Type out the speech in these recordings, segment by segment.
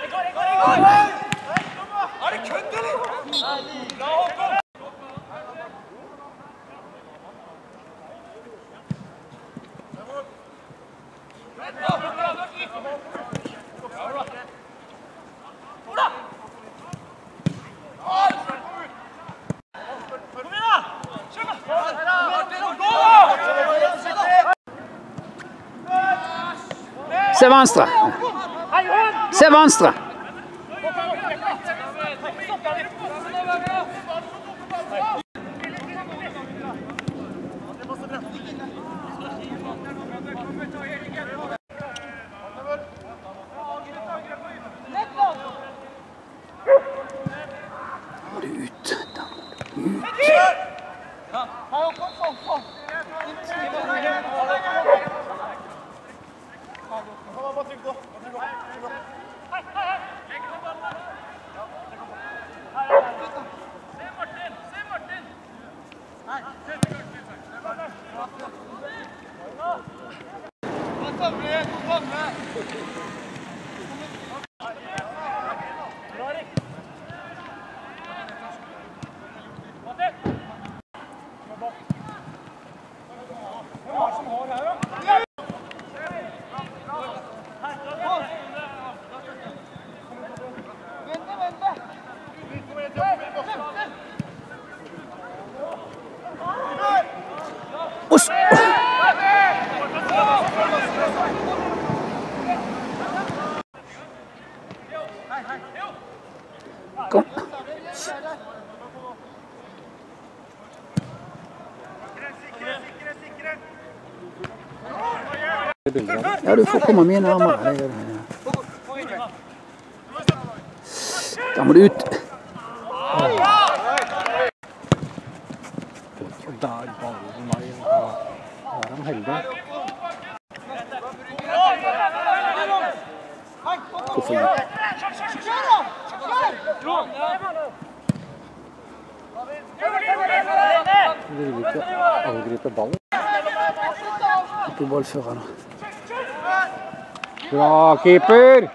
Se venstre! Se venstre! Kom. Ja, du får komme mye nærmere. Da må du ut. Der ballen meg var han heldig. Hvorfor ikke? Du vil ikke angripe ballen. Ikke ballfører nå. Bra, keeper!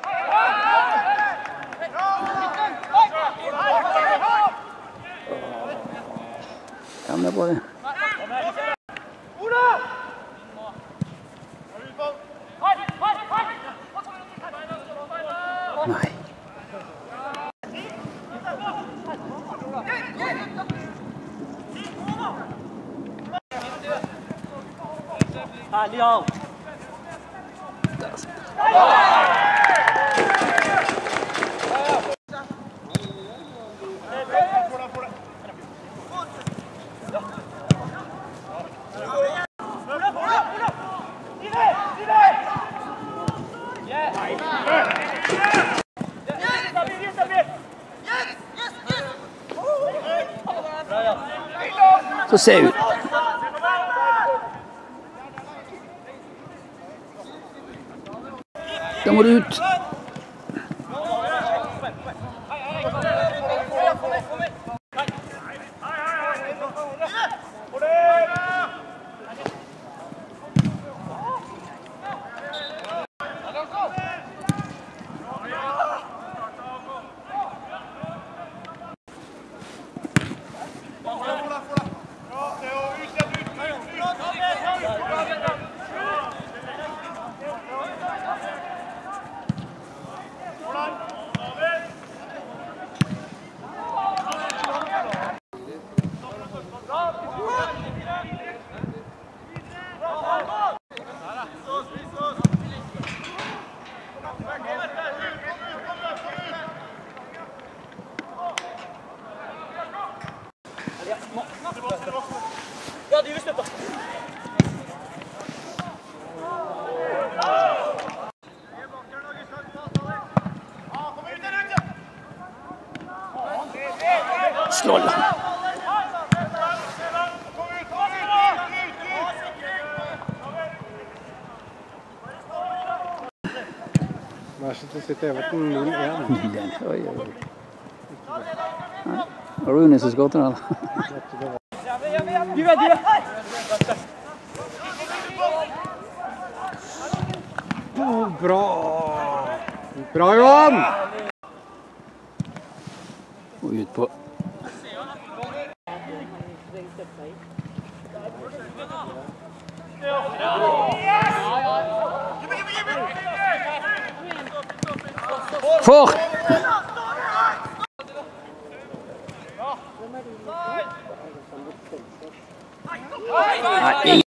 Ja, men det er bra det. Nei. Herlig av! Så se ut. Da må du ut. Ja, de vil støtte. Skål. Manchester City Everton 0-1. Oi, oi. Rooney som skåret den, eller? Bra! Bra, Johan! Og ut på. For! Nei,